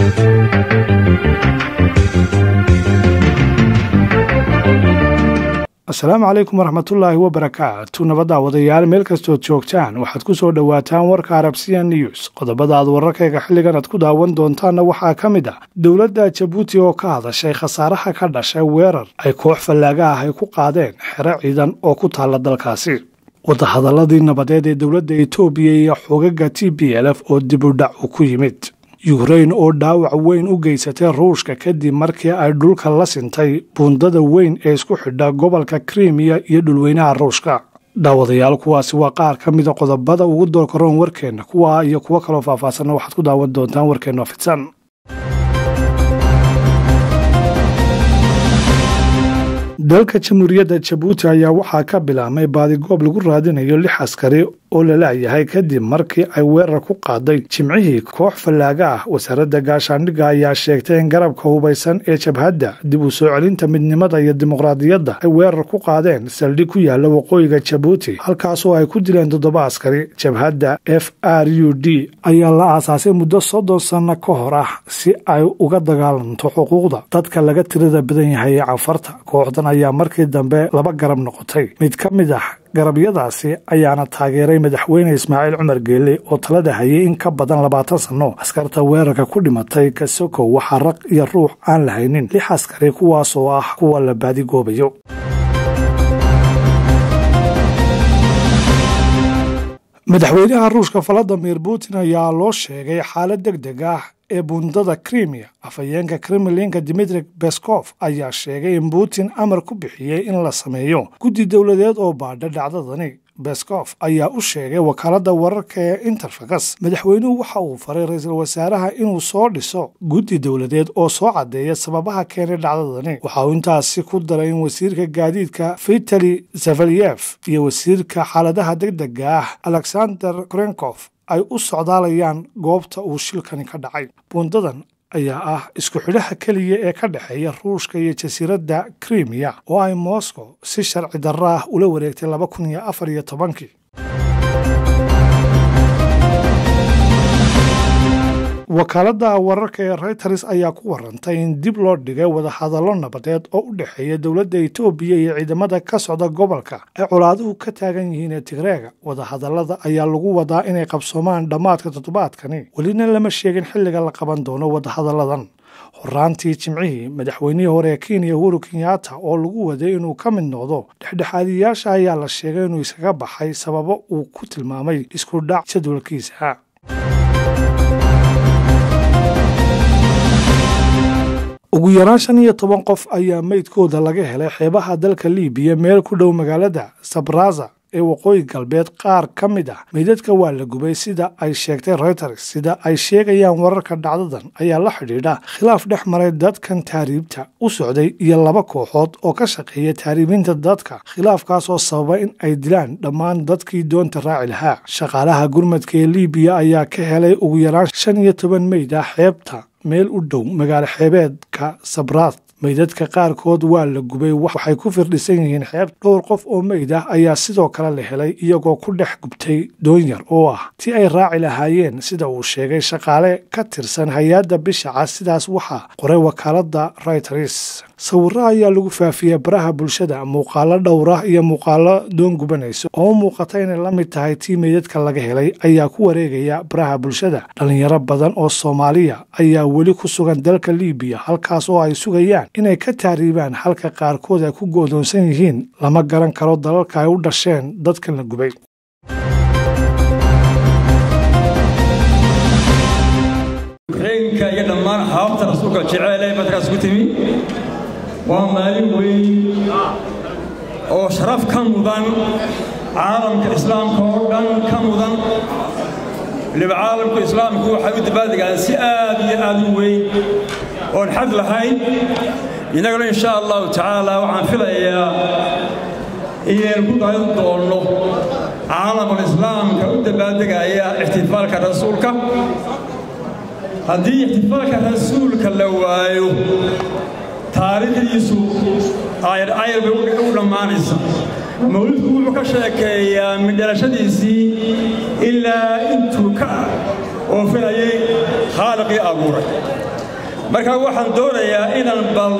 السلام عليكم ورحمة الله وبركاته نبض وضيال ملك استوتشوكتان waxaad ku soo dhawaataan warka Arabsiya News qodobada wararkayga xilligan aad ku daawan doontaan waxaa kamid ah dawladda Djibouti oo ka hadashay khasaaraha ka dhashay weerar ay koox fallaaga ah ay ku qaadeen xero ciidan oo ku taala dalkaasi wadahadaladii nabadeed ee dawladda Itoobiya iyo xogaga TPLF oo dib u dhac ku yimid Ukraine oo dhaawac weyn u geysatay Ruushka kadib markii ay dhulka la sintay buundada weyn ee isku xidha gobolka Crimea iyo dhulweynaha Ruushka daawadayaal kuwaasi waa qaar ka mid ah qodobada ugu doorkaroon warkeena kuwa iyo kuwa kale oo faahfaahsan waxaad ku daawan doontaan warkeena fidsan dalka Jamhuuriyadda Djibouti ayaa waxaa ka bilaabmay baadigoob lagu raadinayo 6 askari oo la leeyahay kadib markii ay weerar ku qaaday jimcihii koox fallaaga ah wasaaradda gaashaandhigga ayaa sheegtay in garabka hubeysan ee jabhadda dib u soo celinta midnimada iyo dimuqraadiyadda ay weerar ku qaadeen saldhig ku yaala waqooyiga Djibouti halkaas oo ay ku dileen 7 askari jabhadda FRUD ayaa la aasaasay muddo 30 sano ka hor ah si ay uga dagaalanto xuquuqda dadka laga tirada badan yahay ee cafarta kooxdan ayaa markii dambe laba garab noqotay mid ka mid ah garabyadaasi ayaana taageeray madaxweyne Ismaaciil Cumar Geele oo talada hayay in ka badan 20 sano askarta weerarka ku dhimatay kasoko waxa raq iyo ruux aan lahaynin 6 askari kuwaas oo ah kuwa la baadigoobayo madaxweynaha Ruushka Vladimir Putin ayaa loo sheegay xaalad degdeg ah ee buundada Crimea afayeenka Kremlinka Dmitry Peskov ayaa sheegay in Putin amar ku bixiyay in la sameeyo guddi dawladeed oo baadha dhacdadani Peskov ayaa u sheegay wakaaladda wararka ee Interfax madaxweynuhu waxa uu faray ra'iisul wasaaraha inuu soo dhiso guddi dawladeed oo soo cadeeya sababaha keenay dhacdadani waxa uu intaasi ku daray in wasiirka gaadiidka Vitaly Zavalyev iyo wasiirka xaaladaha degdegga ah Alexander Krenkov ay u socdaalayaan goobta uu shilkani ka dhacay buundadan ayaa ah isku xidhaha kaliya ee ka dhaxeeya Ruushka iyo jasiiradda Crimea oo ay Moscow si sharci darro ah ula wareegtay 2014 wakaaladda wararka ee Reuters ayaa ku warantay in dib loo dhigay wadahadallo nabadeed oo u dhaxeeya dawladda Itoobiya iyo ciidamada ka socda gobolka ay colaaduhu ka taagan yihiin ee Tigreega wadahadallada ayaa lagu wadaa inay qabsoomaan dhamaadka toddobaadkani walina lama sheegin xilliga la qaban doono wadahadalladan horaantii jimcihii madaxweynihii hore ee Kenya Uhuru Kenyatta oo lagu waday inuu ka mid noqdo dhexdhexaadiyaasha ayaa la sheegay inuu iskaga baxay sababo uu ku tilmaamay isku dhac jadwalkiisa ugu yaraan 15 qof ayaa meydkooda laga helay xeebaha dalka Liibiya meel ku dhow magaalada Sabraza ee waqooyi galbeed qaar ka mid ah meydadka waa la gubay sida ay sheegtay Reuters sida ay sheegayaan wararka dhacdadan ayaa la xidhiidha khilaaf dhex maray dadkan taariibta u socday iyo 2 kooxood oo ka shaqeeya taariibinta dadka khilaafkaas oo sababay in ay dilaan dhammaan dadkii doonta raaci lahaa shaqaalaha gurmadka ee Liibiya ayaa ka helay ugu yaraan 15 meyd ah xeebta meel u dhow magaalo xeebeedka Sabrat meydadka qaarkood waa la gubay waxay ku firdhisan yihiin xeeb dhowr qof oo meyd ah ayaa sidoo kale la helay iyagoo ku dhex gubtay doon yar oo ah tii ay raaci lahaayeen sida uu sheegay shaqaale ka tirsan hay'adda bisha cas sidaas waxa qoray wakaaladda Reuters sawirro ayaa lagu faafiyay baraha bulshada muuqaalo dhowr ah iyo muuqaalo doon gubanayso oo muuqata inay la mid tahay tii meydadka laga helay ayaa ku wareegaya baraha bulshada dhalinyaro badan oo Soomaaliya ayaa weli ku sugan dalka Liibiya halkaas oo ay sugayaan inay ka taariibaan halka qaarkood ay ku go'doonsan yihiin lama garan karo dalalka ay u dhasheen dadkan la gubay Ukraine iyo dhammaan xaabta rasuulka jecel ee markaas ku timi waa maalin weyn oo sharaf ka mudan caalamka islaamka oo dhan ka mudan caalamka islaamku waxa uu dabaaldegaa si aad iyo aad u weyn oo xad lahayn inaguna insha Allah ta'ala waxaan filayaa inaan ku daayo doono caalamka islaamka u dabaaldegaya ihtifaalka rasuulka haddii ihtifaalka rasuulka la waayo taariikhdiisu ay u dhammaanaysa mawlidku wuxuu ka sheekeeyaa min dhalashadiisii ilaa intuu ka oofinayay khaaliqii abuuray marka waxaan doonayaa inaan bal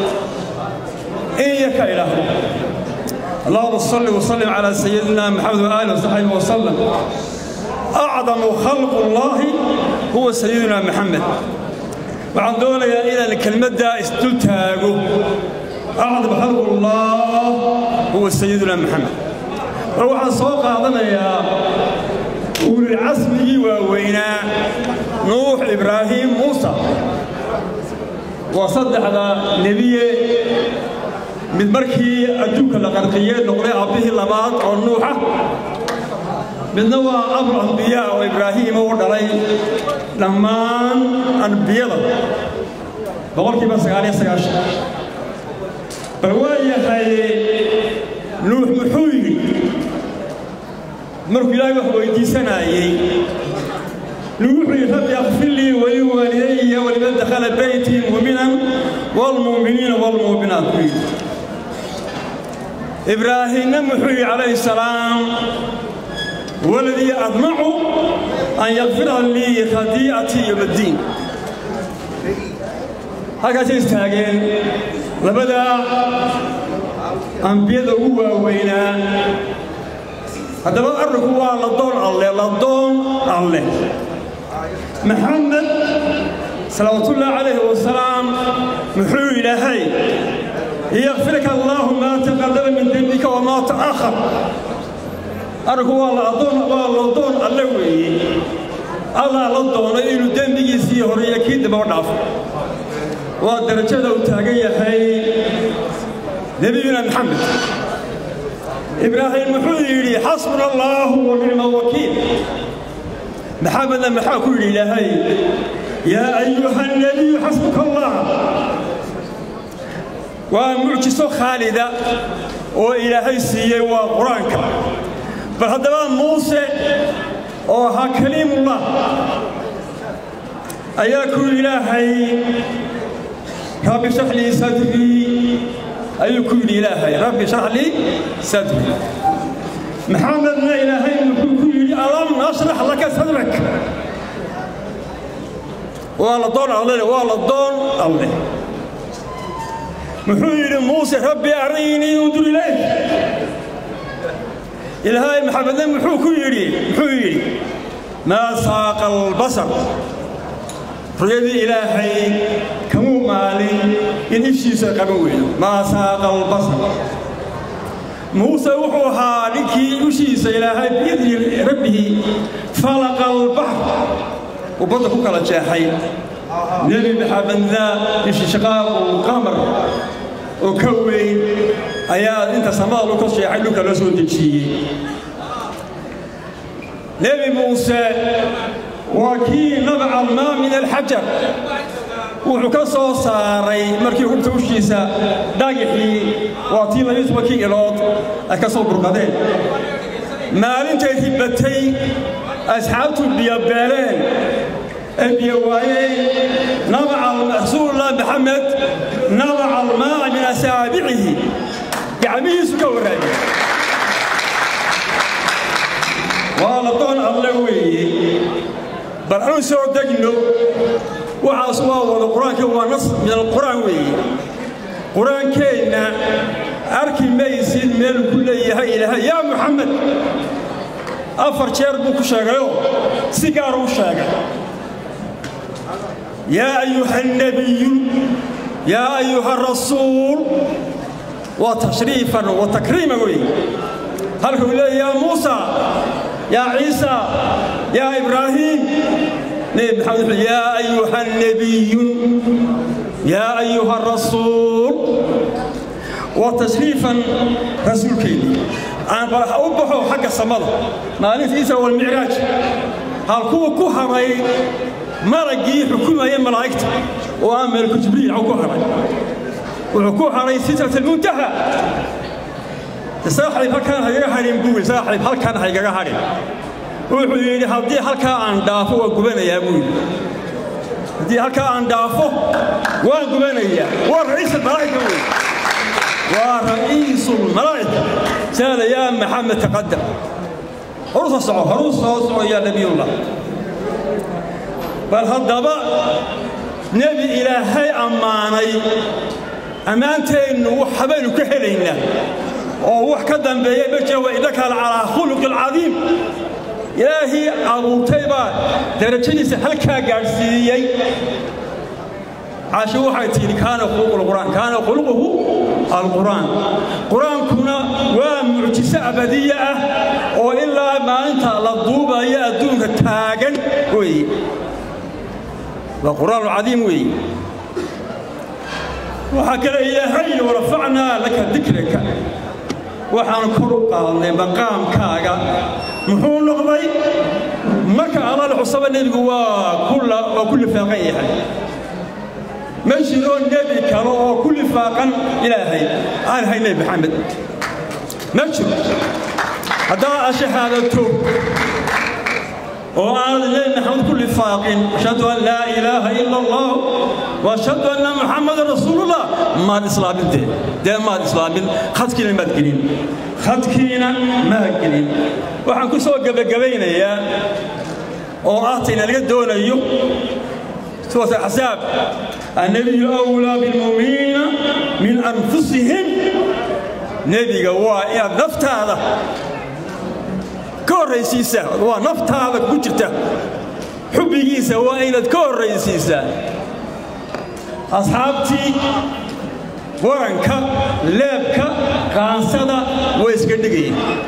إياك إله اللهم صل وسلم على سيدنا محمد وآله وصحبه وسلم أعظم خلق الله هو سيدنا محمد وعن دولة إلى الكلمة دا استلتاقه أعظم خلق الله هو سيدنا محمد وروح صوق أعظمنا يا أولي العزم ووينا نوح إبراهيم موسى وصدق على نبي من مركي أدوك الغرقية نقرأ به اللبات والنوحة من نوع أمر أنبياء وإبراهيم ودري لما أنبياء بقول كيف سجاري سجاش برواية هاي نوح محوي مركي لا يحوي دي سنة نوح رب يغفر لي ولوالدي ولمن دخل بيتي مؤمنا والمؤمنين والمؤمنات إبراهيم محوي عليه السلام والذي أطمع أن يغفر لي خطيئتي يوم الدين هكذا يستاجين لبدا أنبياء هو وينا هذا ما أركوا للدون الله للدون الله محمد صلوات الله عليه والسلام محوي إلهي يغفرك الله ما تقدم من ذنبك وما تأخر أركوا للدون اللوي الله للدون إلو ذنبك يسيه ريكيد برداف ودرجة لو تاقية هاي نبينا محمد إبراهيم محوي حسبنا الله ونعم الوكيل محمد محاكم إلهي يا أيها النبي حسبك الله ومعجزة خالدة وإلهي سيئ وقرآنك فهذا موسى وها كليم الله أياكم إلهي رب اشرح لي صدري أيكم إلهي رب اشرح لي صدري محمد لا إلهي ألم نشرح لك صدرك والله دون الله والله دون الله محيي موسى ربي أريني انظر إليك إلهي محمد محيي ما ساق البصر ريدي إلهي كمو مالي إن إفشيس قبوين ما ساق البصر موسى وحوها لكي يشيس إلهي بإذن ربه فلق البحر وبطل كلا جاحي نبي محمد ذا يشي شقاق وقمر وكوين أياد أنت سماه لك شيء لك لسود الشيء نبي موسى وكي نبع الماء من الحجر وحكسو صاري مركي كنت وشيسا داقحي واتي لا يسبكي إلوت أكسو برقدين مالين تهبتي أصحابته بيابالين البيوائي نبع رسول الله محمد نبع الماء من أسابعه قعميس كوري والله اللوي برحون سور دقنو وعصوا والقرآن هو نص من القرآن وي قرآن كينا أركي ميسين ميل كل يهي يا محمد أفر شربك شغيو سيجارو شغي يا أيها النبي يا أيها الرسول وتشريفا وتكريما وي هل هو يا موسى يا عيسى يا إبراهيم يا أيها النبي يا أيها الرسول وتشريفا رسول كيني أنا بروح أوبحه حق السماء مالك عيسى والمعراج هل كو كهري مرقي حكومة يا ملائكة وأمر جبريل أو كهري وكهري سترة المنتهى صاحب هالكان هيجا هارين بول صاحب هالكان هيجا هارين وحولي هدي هالكان عن دافو وجبنا يا بول هدي هالكان عن دافو وجبنا يا ورئيس الملائكة ورئيس الملائكة سال يا محمد تقدم هروس الصعود يا نبي الله بل هالضباء nebi ilaahay ammaanay ammaanteennu waxbaynu ka helaynaa oo wax ka dambeeya ma jiro wa innaka calaa khuluqin cadiim ilaahay abuurtay baa darajadiisa halkaa gaadhsiiyey عاشوا حيتين كان خلق القرآن كان خلقه القرآن قرآن كنا ومعجزة أبدية وإلا ما أنت للضوبة يأدونك تاجن وي القرآن العظيم وي وحكى إلهي ورفعنا لك ذكرك وحنكر قال مقام كاجا محول نقضي مكة على الحصاب النبي وكل فقيه ماشي لون نبي كانوا كل فاقن إلهي أنا هاي نبي محمد ماشي هذا شهادته وأنا نبي محمد كل فاقن أشهد أن لا إله إلا الله وأشهد أن محمد رسول الله ما الإسلام ده ما الإسلام خد كلمة قليل خد كلمة ما قليل وحنكون سوا قبينا يا وأعطينا لقد دون أيوب سورة الأحزاب النبي أولى بالمؤمنين من أنفسهم نبي قوائي نفت هذا كور رئيسيسا ونفت هذا كجرته حبي جيسا وإن كور رئيسيسا أصحابتي ورنكا لابكا قانصدا ويسكندقي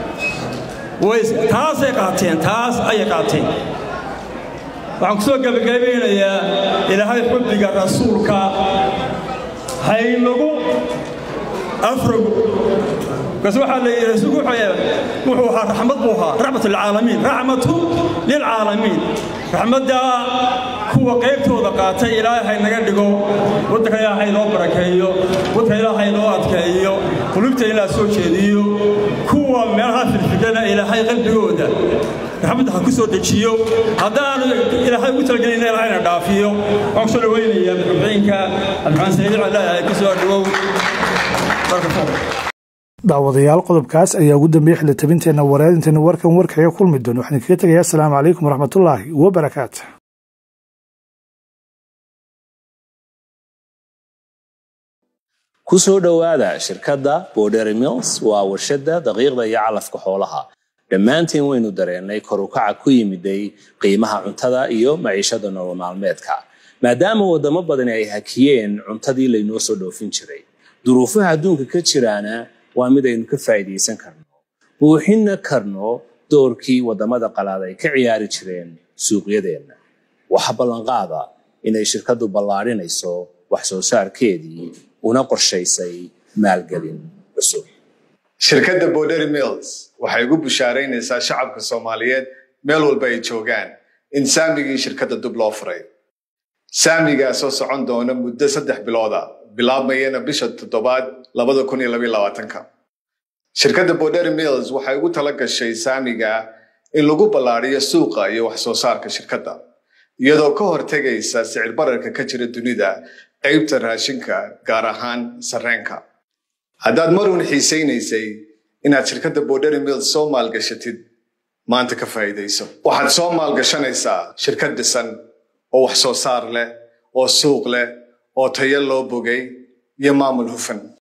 تاس يقاتين تاس أي قاتين waxaan ku soo gabagabeynayaa ilaahay xubbiga rasuulka haynagu afragu bas waxa la yiri rasuulku wuxuu ahaa raxmad buu ahaa raxmatul caalamiin raxmatu lil caalamiin raxmada kuwa qaybtooda qaatay ilaahay naga dhigo wadka ilaahay loo barakeeyo wadka ilaahay loo adkeeyo qulubta ilaahay soo jeediyo kuwa meelaha filfidana ilaahay qalbigooda رحمة حكسو تجيو هذا إلى هاي وتر جينا إلى هاي ندافيو أقصد وين يا بحبينك الفرنسيين على كسو الجو daawadayaal qodobkaas ayaa ugu dambeeyay xilitabinteena wareedinteena warkaga kulmi doon waxaan kaga tagayaa assalaamu calaykum waraxmatullaahi wabarakaatuh kusoo dhawaada shirkadda Border Mills waa warshada daqiiqda iyo calafka xoolaha dhammaantiin waynu dareennay kor u kaca ku yimiday qiimaha cuntada iyo maciishada nolol maalmeedka maadaama wadamo badan ay hakiyeen cuntadii laynoo soo dhoofin jiray duruufaha adduunka ka jiraana waa mid aynu ka faa'iideysan karno buuxinna karno doorkii wadamada qalaad ay ka ciyaari jireen suuqyadeena waxa ballanqaada inay shirkaddu ballaarinayso wax soo saarkeedii una qorshaysay maalgelin cusub shirkadda Border Mills waxay ugu bushaaraynaysaa shacabka Soomaaliyeed meel walba ay joogaan in saamigii shirkadda dib loo furay saamigaas oo socon doona muddo 3 bilood bilaabmayna bisha 7 2022 shirkadda Border Mills waxay ugu talagashay saamiga in lagu ballaariyo suuqa iyo wax soo saarka shirkadda iyadoo ka hortagaysa sicir bararka ka jira dunida qaybta raashinka gaar ahaan sarreenka haddaad marun xiisaynaysay inaad shirkadda Border Mills soo maalgashatid maanta ka faa'iideyso waxaad soo maalgashanaysaa shirkad dhisan oo wax soo saar leh oo suuq leh oo tayo loo bogay iyo maamul hufan